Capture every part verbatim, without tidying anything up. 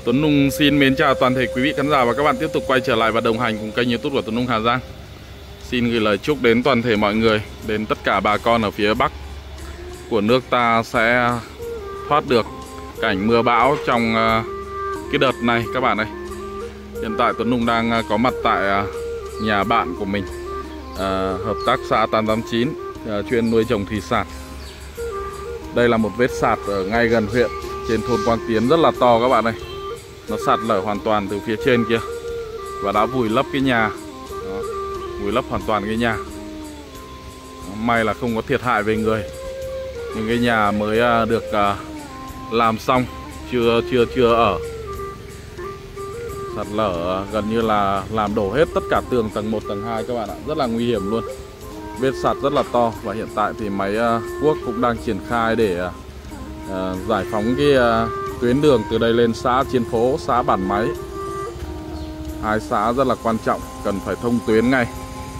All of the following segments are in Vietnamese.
Tuấn Nung xin mến chào toàn thể quý vị khán giả và các bạn tiếp tục quay trở lại và đồng hành cùng kênh YouTube của Tuấn Nung Hà Giang. Xin gửi lời chúc đến toàn thể mọi người, đến tất cả bà con ở phía Bắc của nước ta sẽ thoát được cảnh mưa bão trong cái đợt này các bạn ơi. Hiện tại Tuấn Nung đang có mặt tại nhà bạn của mình, hợp tác xã tám tám chín chuyên nuôi trồng thủy sản. Đây là một vết sạt ở ngay gần huyện, trên thôn Quang Tiến rất là to các bạn ơi. Nó sạt lở hoàn toàn từ phía trên kia và đã vùi lấp cái nhà. Đó, vùi lấp hoàn toàn cái nhà. May là không có thiệt hại về người. Nhưng cái nhà mới được làm xong, chưa chưa chưa ở. Sạt lở gần như là làm đổ hết tất cả tường tầng một, tầng hai các bạn ạ. Rất là nguy hiểm luôn. Vết sạt rất là to và hiện tại thì máy cuốc cũng đang triển khai để uh, giải phóng cái uh, tuyến đường từ đây lên xã Chiến Phố, xã Bản Máy. Hai xã rất là quan trọng, cần phải thông tuyến ngay.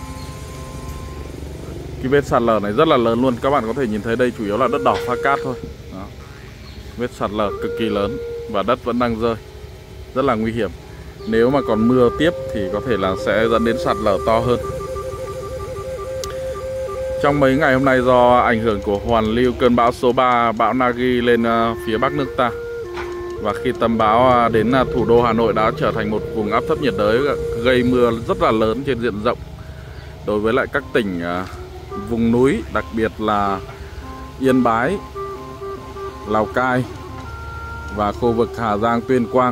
Cái vết sạt lở này rất là lớn luôn, các bạn có thể nhìn thấy đây chủ yếu là đất đỏ pha cát thôi. Đó. Vết sạt lở cực kỳ lớn và đất vẫn đang rơi, rất là nguy hiểm. Nếu mà còn mưa tiếp thì có thể là sẽ dẫn đến sạt lở to hơn. Trong mấy ngày hôm nay do ảnh hưởng của hoàn lưu cơn bão số ba, bão Nagi lên phía Bắc nước ta, và khi tâm bão đến thủ đô Hà Nội đã trở thành một vùng áp thấp nhiệt đới gây mưa rất là lớn trên diện rộng. Đối với lại các tỉnh vùng núi, đặc biệt là Yên Bái, Lào Cai và khu vực Hà Giang, Tuyên Quang,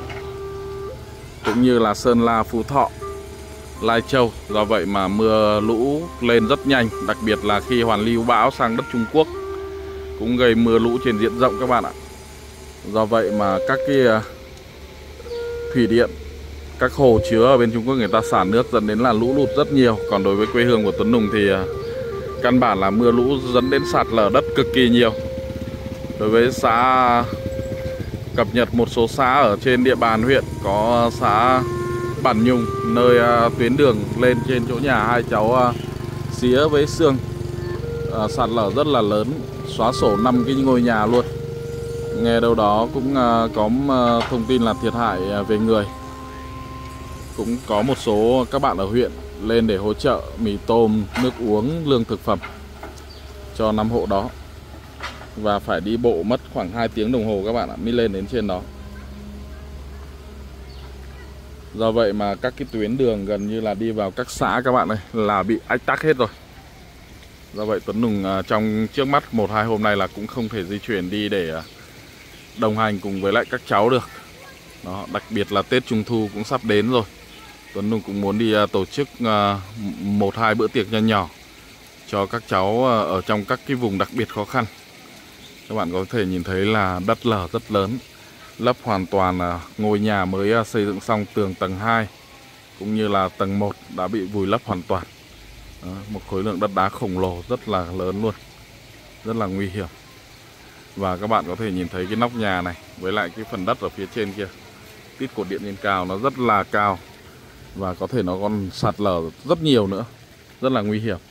cũng như là Sơn La, Phú Thọ, Lai Châu. Do vậy mà mưa lũ lên rất nhanh, đặc biệt là khi hoàn lưu bão sang đất Trung Quốc cũng gây mưa lũ trên diện rộng các bạn ạ. Do vậy mà các cái thủy điện, các hồ chứa ở bên Trung Quốc người ta xả nước dẫn đến là lũ lụt rất nhiều. Còn đối với quê hương của Tuấn Nung thì căn bản là mưa lũ dẫn đến sạt lở đất cực kỳ nhiều. Đối với xã, cập nhật một số xã ở trên địa bàn huyện, có xã Bản Nhung, nơi uh, tuyến đường lên trên chỗ nhà hai cháu uh, Xía với Sương uh, sạt lở rất là lớn, xóa sổ năm cái ngôi nhà luôn. Nghe đâu đó cũng uh, có uh, thông tin là thiệt hại uh, về người. Cũng có một số các bạn ở huyện lên để hỗ trợ mì tôm, nước uống, lương thực phẩm cho năm hộ đó. Và phải đi bộ mất khoảng hai tiếng đồng hồ các bạn ạ mới lên đến trên đó. Do vậy mà các cái tuyến đường gần như là đi vào các xã các bạn ơi là bị ách tắc hết rồi. Do vậy Tuấn Nung trong trước mắt một hai hôm nay là cũng không thể di chuyển đi để đồng hành cùng với lại các cháu được. Đó, đặc biệt là Tết Trung Thu cũng sắp đến rồi. Tuấn Nung cũng muốn đi tổ chức một hai bữa tiệc nho nhỏ cho các cháu ở trong các cái vùng đặc biệt khó khăn. Các bạn có thể nhìn thấy là đất lở rất lớn, lấp hoàn toàn ngôi nhà mới xây dựng xong, tường tầng hai cũng như là tầng một đã bị vùi lấp hoàn toàn. Đó, một khối lượng đất đá khổng lồ rất là lớn luôn, rất là nguy hiểm. Và các bạn có thể nhìn thấy cái nóc nhà này với lại cái phần đất ở phía trên kia, tít cột điện trên cao nó rất là cao và có thể nó còn sạt lở rất nhiều nữa, rất là nguy hiểm.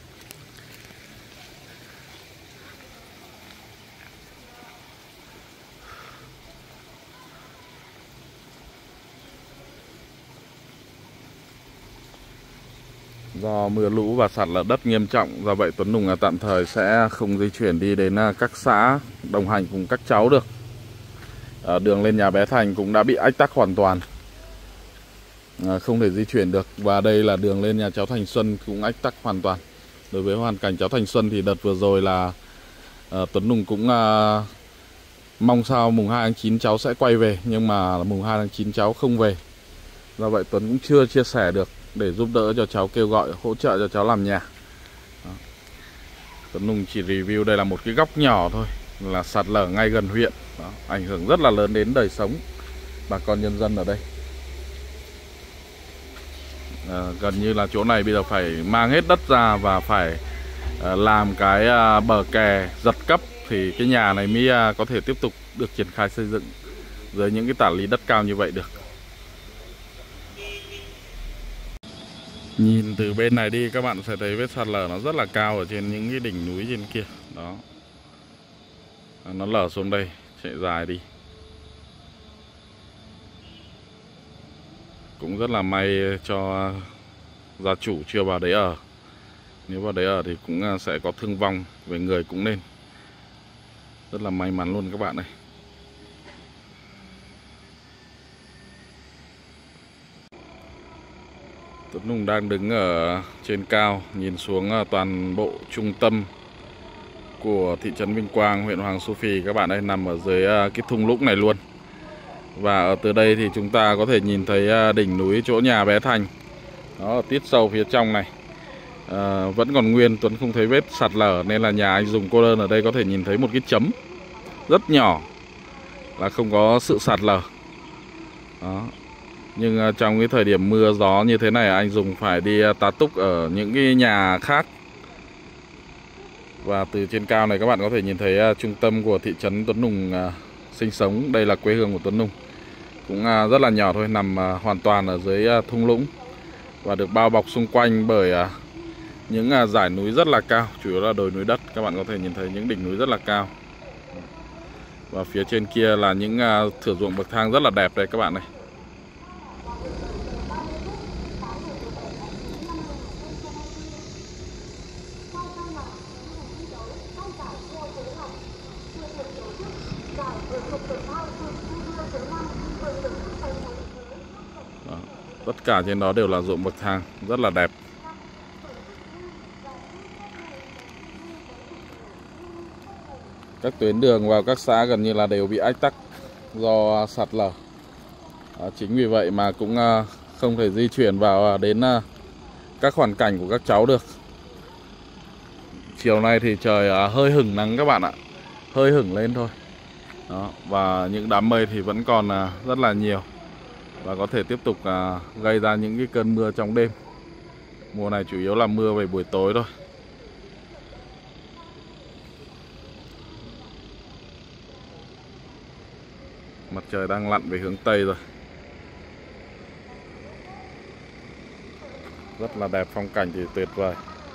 Do mưa lũ và sạt lở đất nghiêm trọng, do vậy Tuấn Nung tạm thời sẽ không di chuyển đi đến các xã đồng hành cùng các cháu được. À, đường lên nhà bé Thành cũng đã bị ách tắc hoàn toàn, à, không thể di chuyển được. Và đây là đường lên nhà cháu Thành Xuân cũng ách tắc hoàn toàn. Đối với hoàn cảnh cháu Thành Xuân thì đợt vừa rồi là à, Tuấn Nung cũng à, mong sao mùng hai tháng chín cháu sẽ quay về, nhưng mà mùng hai tháng chín cháu không về. Do vậy Tuấn cũng chưa chia sẻ được để giúp đỡ cho cháu, kêu gọi hỗ trợ cho cháu làm nhà. Đó. Tuấn Nung chỉ review đây là một cái góc nhỏ thôi, là sạt lở ngay gần huyện. Đó. Ảnh hưởng rất là lớn đến đời sống bà con nhân dân ở đây. À, gần như là chỗ này bây giờ phải mang hết đất ra và phải à, làm cái à, bờ kè giật cấp thì cái nhà này mới à, có thể tiếp tục được triển khai xây dựng dưới những cái tả lý đất cao như vậy được. Nhìn từ bên này đi các bạn sẽ thấy vết sạt lở nó rất là cao ở trên những cái đỉnh núi trên kia. Đó, nó lở xuống đây, chạy dài đi. Cũng rất là may cho gia chủ chưa vào đấy ở. Nếu vào đấy ở thì cũng sẽ có thương vong về người cũng nên. Rất là may mắn luôn các bạn này. Tuấn Hùng đang đứng ở trên cao nhìn xuống toàn bộ trung tâm của thị trấn Vinh Quang, huyện Hoàng Su Phi các bạn ơi, nằm ở dưới cái thung lũng này luôn. Và ở từ đây thì chúng ta có thể nhìn thấy đỉnh núi chỗ nhà bé Thành. Nó ở tít sâu phía trong này. À, vẫn còn nguyên, Tuấn không thấy vết sạt lở nên là nhà anh dùng cô đơn ở đây có thể nhìn thấy một cái chấm rất nhỏ là không có sự sạt lở. Đó. Nhưng trong cái thời điểm mưa gió như thế này anh dùng phải đi tá túc ở những cái nhà khác. Và từ trên cao này các bạn có thể nhìn thấy trung tâm của thị trấn Tuấn Hùng sinh sống. Đây là quê hương của Tuấn Hùng. Cũng rất là nhỏ thôi, nằm hoàn toàn ở dưới thung lũng và được bao bọc xung quanh bởi những dải núi rất là cao, chủ yếu là đồi núi đất. Các bạn có thể nhìn thấy những đỉnh núi rất là cao. Và phía trên kia là những thửa ruộng bậc thang rất là đẹp đây các bạn này. Đó, tất cả trên đó đều là ruộng bậc thang rất là đẹp. Các tuyến đường vào các xã gần như là đều bị ách tắc do sạt lở. À, chính vì vậy mà cũng không thể di chuyển vào đến các hoàn cảnh của các cháu được. Chiều nay thì trời hơi hửng nắng các bạn ạ, hơi hửng lên thôi. Đó, và những đám mây thì vẫn còn rất là nhiều và có thể tiếp tục gây ra những cái cơn mưa trong đêm. Mùa này chủ yếu là mưa về buổi tối thôi. Mặt trời đang lặn về hướng Tây rồi. Rất là đẹp, phong cảnh thì tuyệt vời.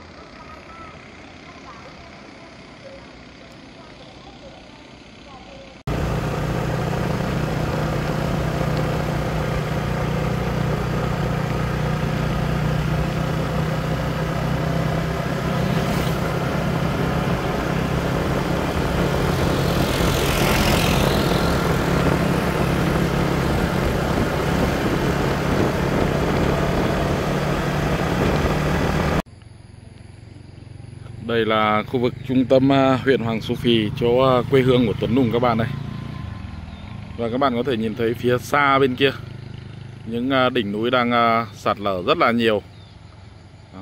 Đây là khu vực trung tâm huyện Hoàng Su Phi, chỗ quê hương của Tuấn Hùng các bạn đây. Và các bạn có thể nhìn thấy phía xa bên kia những đỉnh núi đang sạt lở rất là nhiều. Đó.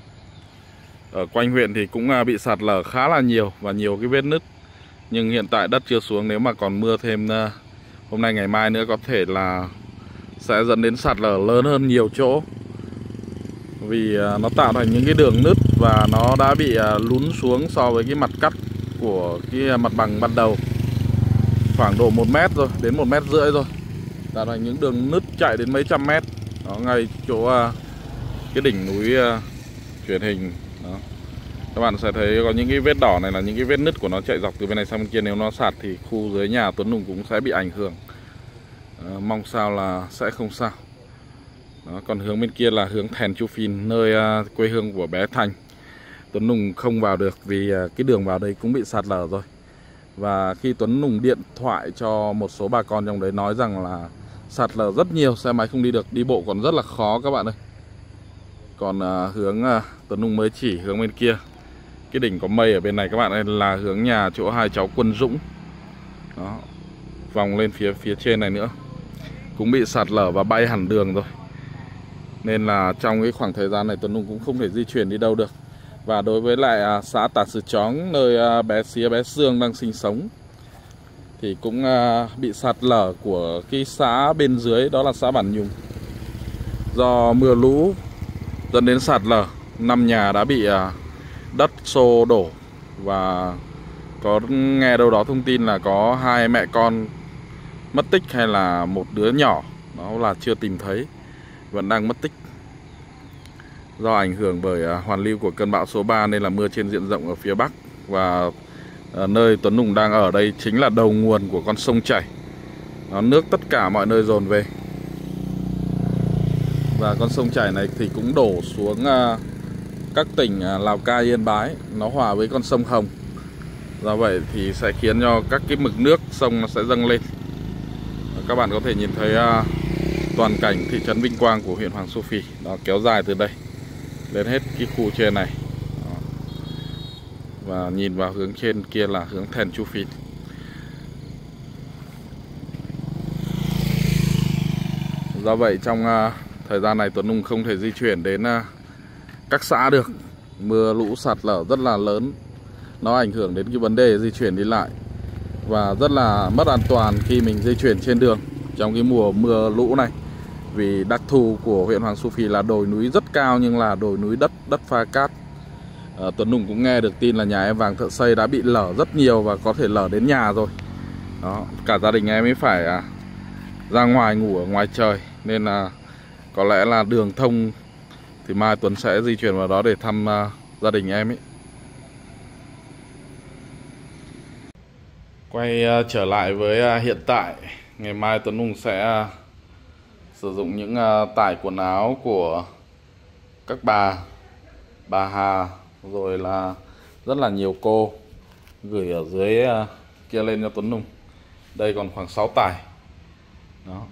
Ở quanh huyện thì cũng bị sạt lở khá là nhiều và nhiều cái vết nứt. Nhưng hiện tại đất chưa xuống, nếu mà còn mưa thêm hôm nay ngày mai nữa có thể là sẽ dẫn đến sạt lở lớn hơn nhiều chỗ. Vì nó tạo thành những cái đường nứt và nó đã bị lún xuống so với cái mặt cắt của cái mặt bằng ban đầu khoảng độ một mét rồi, đến một mét rưỡi rồi. Tạo thành những đường nứt chạy đến mấy trăm mét. Đó, ngay chỗ cái đỉnh núi truyền hình. Đó. Các bạn sẽ thấy có những cái vết đỏ này là những cái vết nứt của nó chạy dọc từ bên này sang bên kia. Nếu nó sạt thì khu dưới nhà Tuấn Hùng cũng sẽ bị ảnh hưởng. Đó, mong sao là sẽ không sao. Đó, còn hướng bên kia là hướng Thèn Chu Phin, nơi uh, quê hương của bé Thành. Tuấn Hùng không vào được vì uh, cái đường vào đây cũng bị sạt lở rồi. Và khi Tuấn Hùng điện thoại cho một số bà con trong đấy nói rằng là sạt lở rất nhiều, xe máy không đi được, đi bộ còn rất là khó các bạn ơi. Còn uh, hướng uh, Tuấn Hùng mới chỉ hướng bên kia, cái đỉnh có mây ở bên này các bạn ơi, là hướng nhà chỗ hai cháu Quân Dũng. Đó, vòng lên phía phía trên này nữa cũng bị sạt lở và bay hẳn đường rồi. Nên là trong cái khoảng thời gian này Tuấn Hùng cũng không thể di chuyển đi đâu được. Và đối với lại à, xã Tà Sử Chóng, nơi à, bé Xía bé Sương đang sinh sống, thì cũng à, bị sạt lở của cái xã bên dưới, đó là xã Bản Nhung. Do mưa lũ dẫn đến sạt lở, năm nhà đã bị à, đất xô đổ. Và có nghe đâu đó thông tin là có hai mẹ con mất tích hay là một đứa nhỏ, đó là chưa tìm thấy, vẫn đang mất tích. Do ảnh hưởng bởi hoàn lưu của cơn bão số ba nên là mưa trên diện rộng ở phía Bắc. Và nơi Tuấn Hùng đang ở đây chính là đầu nguồn của con sông chảy. Nó nước tất cả mọi nơi dồn về. Và con sông chảy này thì cũng đổ xuống các tỉnh Lào Cai, Yên Bái, nó hòa với con sông Hồng. Do vậy thì sẽ khiến cho các cái mực nước sông nó sẽ dâng lên. Các bạn có thể nhìn thấy toàn cảnh thị trấn Vinh Quang của huyện Hoàng Su Phi. Nó kéo dài từ đây lên hết cái khu trên này. Đó. Và nhìn vào hướng trên kia là hướng Thèn Chu Phi. Do vậy trong uh, thời gian này Tuấn Hùng không thể di chuyển đến uh, các xã được. Mưa lũ sạt lở rất là lớn, nó ảnh hưởng đến cái vấn đề di chuyển đi lại và rất là mất an toàn khi mình di chuyển trên đường trong cái mùa mưa lũ này. Vì đặc thù của huyện Hoàng Su Phi là đồi núi rất cao nhưng là đồi núi đất đất pha cát. à, Tuấn Hùng cũng nghe được tin là nhà em Vàng Thợ Xây đã bị lở rất nhiều và có thể lở đến nhà rồi. Đó, cả gia đình em ấy phải à, ra ngoài ngủ ở ngoài trời, nên là có lẽ là đường thông thì mai Tuấn sẽ di chuyển vào đó để thăm uh, gia đình em ấy. Quay uh, trở lại với uh, hiện tại, ngày mai Tuấn Hùng sẽ uh, sử dụng những uh, tải quần áo của các bà, bà Hà, rồi là rất là nhiều cô gửi ở dưới uh, kia lên cho Tuấn Hùng. Đây còn khoảng sáu tải. Đó.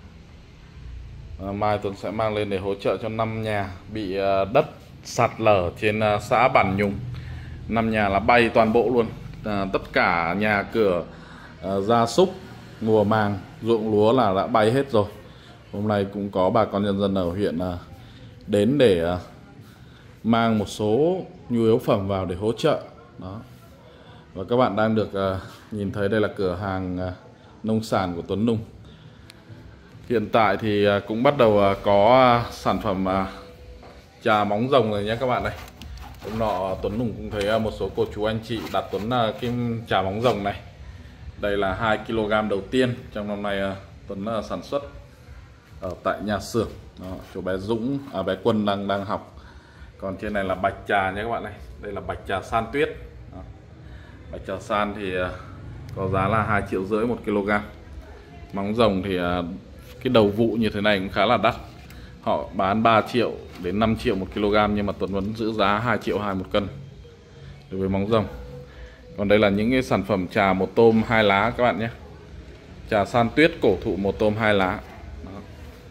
À, mai Tuấn sẽ mang lên để hỗ trợ cho năm nhà bị uh, đất sạt lở trên uh, xã Bản Nhùng. Năm nhà là bay toàn bộ luôn. À, tất cả nhà cửa, uh, gia súc, mùa màng, ruộng lúa là đã bay hết rồi. Hôm nay cũng có bà con nhân dân ở huyện uh, đến để uh, mang một số nhu yếu phẩm vào để hỗ trợ. Đó. Và các bạn đang được uh, nhìn thấy đây là cửa hàng uh, nông sản của Tuấn Hùng. Hiện tại thì cũng bắt đầu có sản phẩm trà móng rồng rồi nhé các bạn. Đây, hôm nọ Tuấn Hùng cũng thấy một số cô chú anh chị đặt Tuấn cái trà móng rồng này. Đây là hai ki lô gam đầu tiên trong năm nay Tuấn sản xuất ở tại nhà xưởng. Đó, chỗ bé Dũng, à bé Quân đang đang học. Còn trên này là bạch trà nhé các bạn này. Đây là bạch trà san tuyết. Đó. Bạch trà san thì có giá là hai triệu rưỡi một ki lô gam. Móng rồng thì cái đầu vụ như thế này cũng khá là đắt. Họ bán ba triệu đến năm triệu một ki lô gam, nhưng mà Tuấn vẫn giữ giá hai triệu hai một cân đối với móng rồng. Còn đây là những cái sản phẩm trà một tôm hai lá các bạn nhé. Trà san tuyết cổ thụ một tôm hai lá. Đó.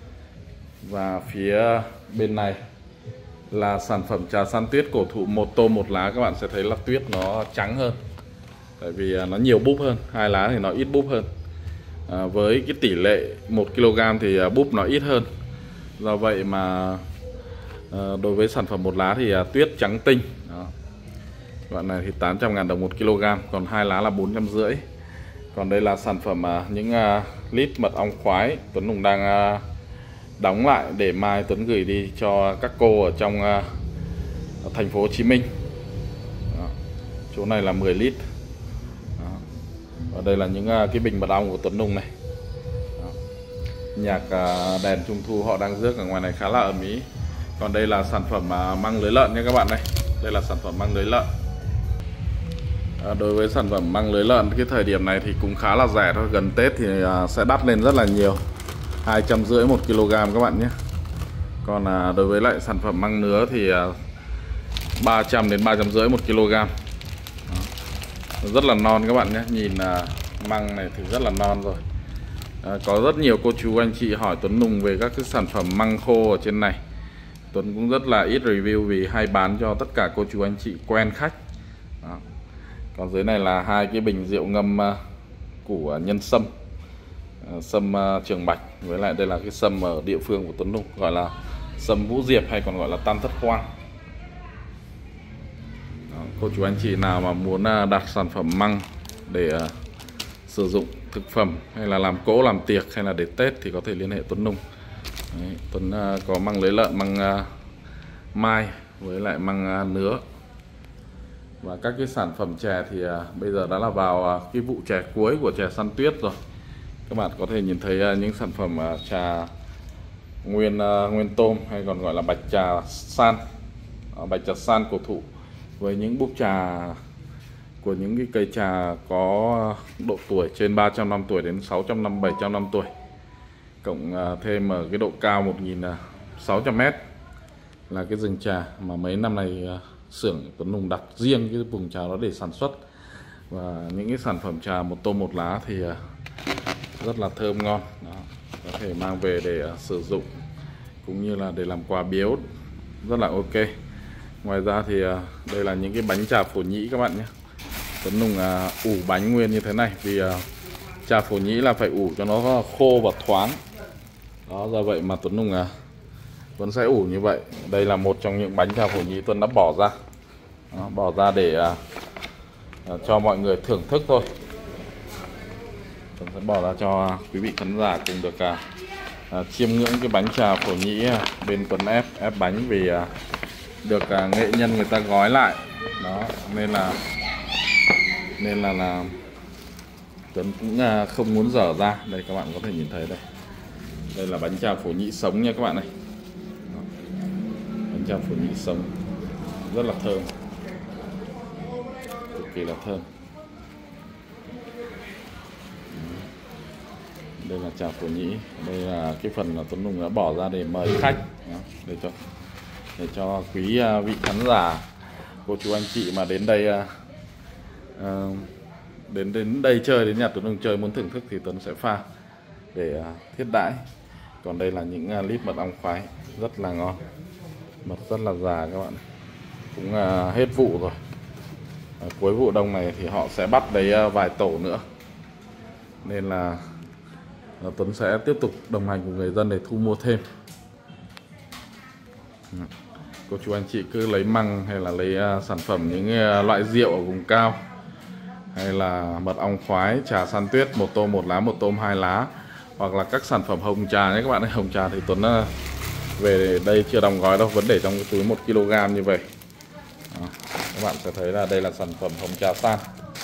Và phía bên này là sản phẩm trà san tuyết cổ thụ một tôm một lá. Các bạn sẽ thấy là tuyết nó trắng hơn, tại vì nó nhiều búp hơn. Hai lá thì nó ít búp hơn. À, với cái tỷ lệ một ki lô gam thì búp nó ít hơn. Do vậy mà à, đối với sản phẩm một lá thì à, tuyết trắng tinh. Đó. Đoạn này thì tám trăm ngàn đồng một ki lô gam, còn hai lá là bốn trăm rưỡi. Còn đây là sản phẩm à, những à, lít mật ong khoái. Tuấn Hùng đang à, đóng lại để mai Tuấn gửi đi cho các cô ở trong à, ở thành phố Hồ Chí Minh. Đó. Chỗ này là mười lít. Và đây là những cái bình mật ong của Tuấn Hùng này. Đó. Nhạc đèn trung thu họ đang rước ở ngoài này khá là ầm ĩ. Còn đây là sản phẩm măng lưới lợn nha các bạn này. Đây là sản phẩm măng lưới lợn. à, Đối với sản phẩm măng lưới lợn, cái thời điểm này thì cũng khá là rẻ thôi. Gần Tết thì sẽ đắt lên rất là nhiều, hai trăm rưỡi một ki lô gam các bạn nhé. Còn à, đối với lại sản phẩm măng nứa thì à, ba trăm đến ba trăm rưỡi một ki lô gam. Rất là non các bạn nhé. Nhìn uh, măng này thì rất là non rồi. uh, Có rất nhiều cô chú anh chị hỏi Tuấn Hùng về các cái sản phẩm măng khô ở trên này. Tuấn cũng rất là ít review vì hay bán cho tất cả cô chú anh chị quen khách. Đó. Còn dưới này là hai cái bình rượu ngâm uh, của nhân sâm, uh, sâm uh, Trường Bạch. Với lại đây là cái sâm ở địa phương của Tuấn Hùng, gọi là sâm Vũ Diệp hay còn gọi là Tam Thất Khoang. Cô chú anh chị nào mà muốn đặt sản phẩm măng để uh, sử dụng thực phẩm hay là làm cỗ, làm tiệc hay là để Tết thì có thể liên hệ Tuấn Hùng. Đấy, Tuấn uh, có măng lưới lợn, măng uh, mai với lại măng uh, nứa. Và các cái sản phẩm chè thì uh, bây giờ đã là vào uh, cái vụ chè cuối của chè săn tuyết rồi. Các bạn có thể nhìn thấy uh, những sản phẩm uh, trà nguyên uh, nguyên tôm hay còn gọi là bạch trà san, uh, bạch trà san cổ thụ, với những búp trà của những cái cây trà có độ tuổi trên ba trăm năm tuổi đến sáu trăm năm, bảy trăm năm tuổi, cộng thêm ở cái độ cao một nghìn sáu trăm mét là cái rừng trà mà mấy năm này uh, xưởng Tuấn Hùng đặt riêng cái vùng trà đó để sản xuất. Và những cái sản phẩm trà một tôm một lá thì uh, rất là thơm ngon đó. Có thể mang về để uh, sử dụng cũng như là để làm quà biếu rất là ok. Ngoài ra thì uh, đây là những cái bánh trà phổ nhĩ các bạn nhé. Tuấn Hùng uh, ủ bánh nguyên như thế này vì uh, trà phổ nhĩ là phải ủ cho nó khô và thoáng đó, do vậy mà Tuấn Hùng uh, Tuấn sẽ ủ như vậy. Đây là một trong những bánh trà phổ nhĩ Tuấn đã bỏ ra đó, bỏ ra để uh, uh, cho mọi người thưởng thức thôi. Tuấn sẽ bỏ ra cho quý vị khán giả cùng được uh, uh, chiêm ngưỡng cái bánh trà phổ nhĩ uh, bên Tuấn ép ép bánh vì uh, được uh, nghệ nhân người ta gói lại đó, nên là nên là là Tuấn cũng uh, không muốn dở ra. Đây các bạn có thể nhìn thấy đây, đây là bánh trà phổ nhĩ sống nha các bạn này. Đó. Bánh trà phổ nhĩ sống rất là thơm, cực kỳ là thơm. Đây là trà phổ nhĩ, đây là cái phần là Tuấn Hùng đã bỏ ra để mời khách đó, để cho để cho quý uh, vị khán giả, cô chú anh chị mà đến đây uh, uh, đến đến đây chơi, đến nhà Tuấn Hùng chơi muốn thưởng thức thì Tuấn sẽ pha để uh, thiết đãi. Còn đây là những uh, lít mật ong khoái rất là ngon, mật rất là già các bạn, cũng uh, hết vụ rồi. uh, cuối vụ đông này thì họ sẽ bắt đấy uh, vài tổ nữa, nên là uh, Tuấn sẽ tiếp tục đồng hành cùng người dân để thu mua thêm. Cô chú anh chị cứ lấy măng hay là lấy uh, sản phẩm những uh, loại rượu ở vùng cao, hay là mật ong khoái, trà san tuyết, một tôm một lá, một tôm hai lá, hoặc là các sản phẩm hồng trà nhé các bạn ơi. Hồng trà thì Tuấn uh, về đây chưa đóng gói đâu, vẫn để trong cái túi một ki lô gam như vậy. Đó. Các bạn sẽ thấy là đây là sản phẩm hồng trà san,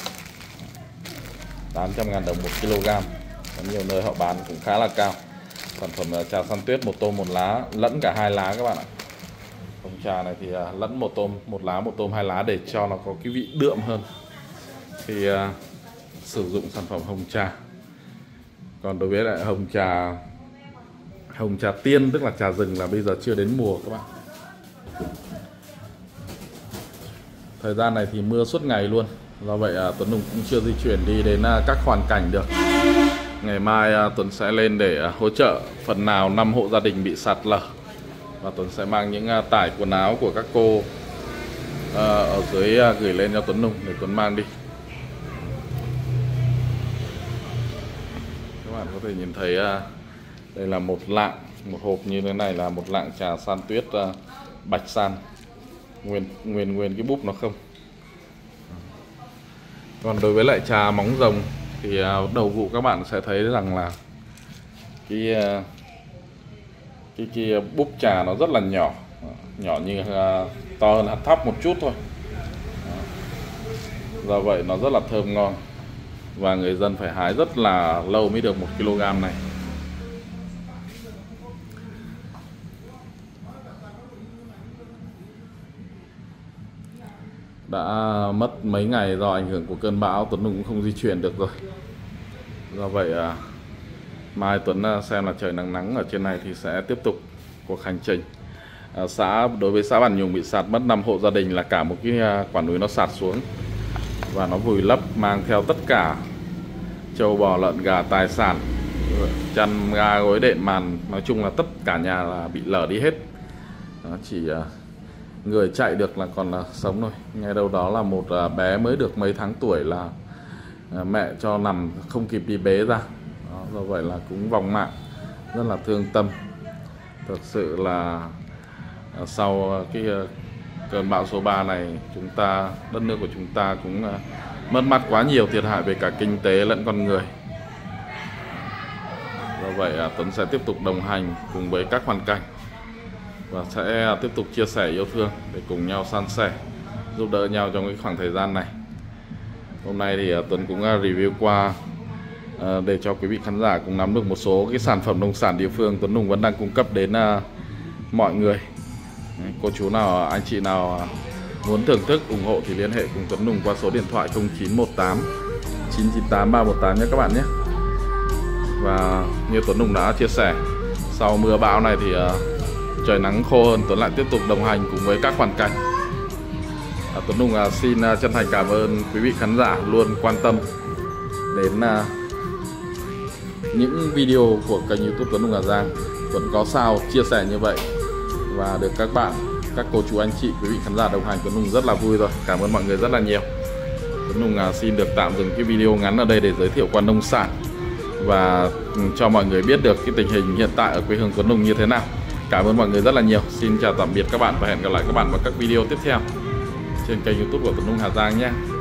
tám trăm ngàn đồng một ki lô gam. Có nhiều nơi họ bán cũng khá là cao. Sản phẩm uh, trà san tuyết một tôm một lá, lẫn cả hai lá các bạn ạ. Hồng trà này thì uh, lẫn một tôm một lá, một tôm hai lá để cho nó có cái vị đượm hơn thì uh, sử dụng sản phẩm hồng trà. Còn đối với lại hồng trà hồng trà tiên, tức là trà rừng, là bây giờ chưa đến mùa các bạn. Thời gian này thì mưa suốt ngày luôn, do vậy uh, Tuấn Hùng cũng chưa di chuyển đi đến uh, các hoàn cảnh được. Ngày mai uh, Tuấn sẽ lên để uh, hỗ trợ phần nào năm hộ gia đình bị sạt lở, và Tuấn sẽ mang những uh, tải quần áo của các cô uh, ở dưới uh, gửi lên cho Tuấn Hùng để Tuấn mang đi. Các bạn có thể nhìn thấy uh, đây là một lạng, một hộp như thế này là một lạng trà san tuyết uh, bạch san, nguyên nguyên nguyên cái búp nó không. Còn đối với lại trà móng rồng thì uh, đầu vụ các bạn sẽ thấy rằng là cái uh, cái cái búp trà nó rất là nhỏ, nhỏ như uh, to hơn hạt thóc một chút thôi. Do vậy nó rất là thơm ngon, và người dân phải hái rất là lâu mới được một ki lô gam này. Đã mất mấy ngày do ảnh hưởng của cơn bão, Tuấn Hùng cũng không di chuyển được rồi. Do vậy à, mai Tuấn xem là trời nắng nắng ở trên này thì sẽ tiếp tục cuộc hành trình. À, xã đối với xã Bản Nhùng bị sạt mất năm hộ gia đình, là cả một cái quả núi nó sạt xuống và nó vùi lấp, mang theo tất cả trâu bò lợn gà, tài sản, chăn ga gối đệm màn, nói chung là tất cả nhà là bị lở đi hết. Đó, chỉ uh, người chạy được là còn uh, sống thôi. Nghe đâu đó là một uh, bé mới được mấy tháng tuổi là uh, mẹ cho nằm không kịp đi bế ra. Đó, do vậy là cũng vòng mạng, rất là thương tâm. Thực sự là uh, sau uh, cái uh, cơn bão số ba này, chúng ta, đất nước của chúng ta cũng uh, mất mát quá nhiều thiệt hại về cả kinh tế lẫn con người. Do vậy Tuấn sẽ tiếp tục đồng hành cùng với các hoàn cảnh và sẽ tiếp tục chia sẻ yêu thương để cùng nhau san sẻ, giúp đỡ nhau trong cái khoảng thời gian này. Hôm nay thì Tuấn cũng review qua để cho quý vị khán giả cũng nắm được một số cái sản phẩm nông sản địa phương Tuấn Hùng vẫn đang cung cấp đến mọi người. Cô chú nào, anh chị nào muốn thưởng thức, ủng hộ thì liên hệ cùng Tuấn Hùng qua số điện thoại không chín một tám chín chín tám ba một tám nhé các bạn nhé. Và như Tuấn Hùng đã chia sẻ, sau mưa bão này thì uh, trời nắng khô hơn, Tuấn lại tiếp tục đồng hành cùng với các hoàn cảnh. à, Tuấn Hùng à, xin à, chân thành cảm ơn quý vị khán giả luôn quan tâm đến à, những video của kênh YouTube Tuấn Hùng Hà Giang. Tuấn có sao chia sẻ như vậy và được các bạn, các cô chú anh chị, quý vị khán giả đồng hành, Tuấn Hùng rất là vui rồi. Cảm ơn mọi người rất là nhiều. Tuấn Hùng à, xin được tạm dừng cái video ngắn ở đây để giới thiệu quan nông sản và cho mọi người biết được cái tình hình hiện tại ở quê hương Tuấn Hùng như thế nào. Cảm ơn mọi người rất là nhiều. Xin chào tạm biệt các bạn và hẹn gặp lại các bạn vào các video tiếp theo trên kênh YouTube của Tuấn Hùng Hà Giang nhé.